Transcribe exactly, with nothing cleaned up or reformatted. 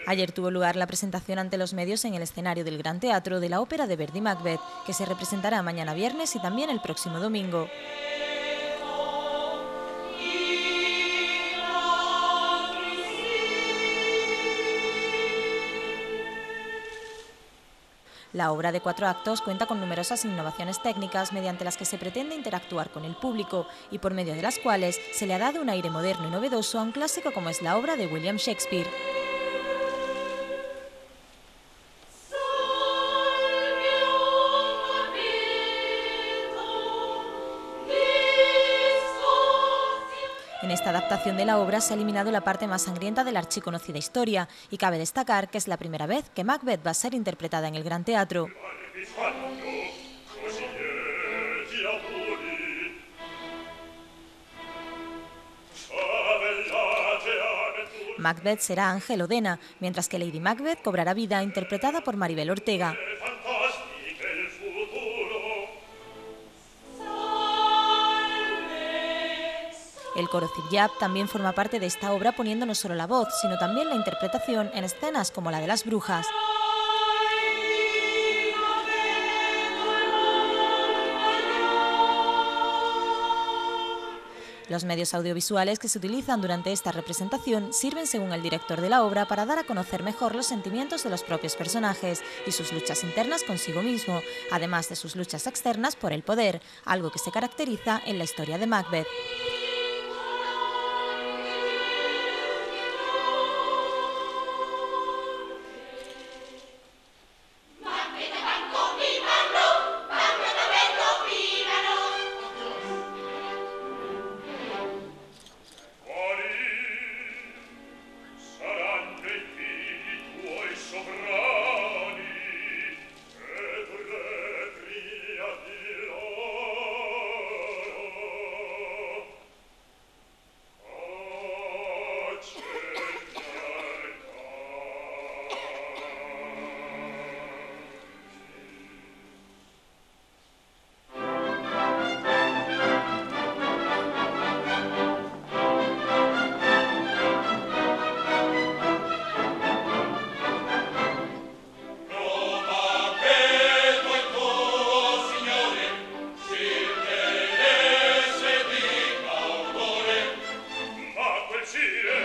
Ayer tuvo lugar la presentación ante los medios en el escenario del Gran Teatro de la ópera de Verdi Macbeth, que se representará mañana viernes y también el próximo domingo. La obra de cuatro actos cuenta con numerosas innovaciones técnicas mediante las que se pretende interactuar con el público y por medio de las cuales se le ha dado un aire moderno y novedoso a un clásico como es la obra de William Shakespeare. En esta adaptación de la obra se ha eliminado la parte más sangrienta de la archiconocida historia y cabe destacar que es la primera vez que Macbeth va a ser interpretada en el Gran Teatro. Macbeth será Ángel Odena, mientras que Lady Macbeth cobrará vida interpretada por Maribel Ortega. El coro Ziryab también forma parte de esta obra poniendo no solo la voz, sino también la interpretación en escenas como la de las brujas. Los medios audiovisuales que se utilizan durante esta representación sirven, según el director de la obra, para dar a conocer mejor los sentimientos de los propios personajes y sus luchas internas consigo mismo, además de sus luchas externas por el poder, algo que se caracteriza en la historia de Macbeth. Sì